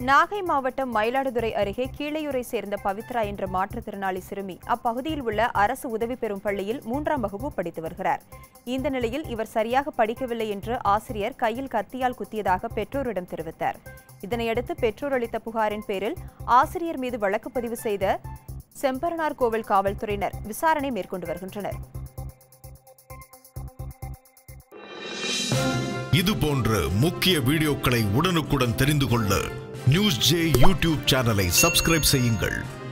நாகை மாவட்டம் மயிலாடுதுறை அருகே கீழையூரை சேர்ந்த பவித்ரா என்ற மாற்றுத்திறனாளி சிறுமி அப்பகுதியில் உள்ள அரசு உதவி பெறும் பள்ளியில் 3ஆம் வகுப்பு படித்து வருகிறார். இந்த நிலையில் இவர் சரியாக படிக்கவில்லை என்று ஆசிரியர் கையில் கத்தியால் குத்தியதாக பெற்றோரிடம் தெரிவித்தார். இதனையடுத்து பெற்றோர் அளித்த புகாரின் பேரில் ஆசிரியர் மீது வழக்கு பதிவு செய்த செம்பரனார் கோவில் காவல்துறையினர் விசாரணை மேற்கொண்டு வருகின்றனர். இது போன்ற முக்கிய வீடியோக்களை உடனுக்குடன் தெரிந்து கொள்ள நியூஸ் ஜே யூடியூப் சேனலை சப்ஸ்கிரைப் செய்யுங்கள்.